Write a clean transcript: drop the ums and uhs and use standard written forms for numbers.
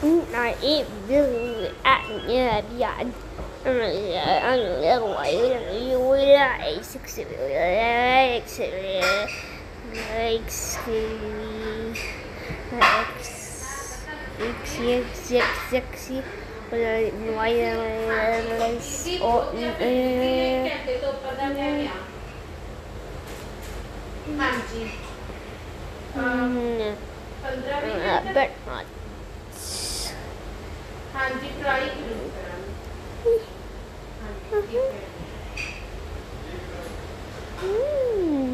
I eat really at yeah. But not. हाँ जी try जरूर करांगे हाँ जी ठीक है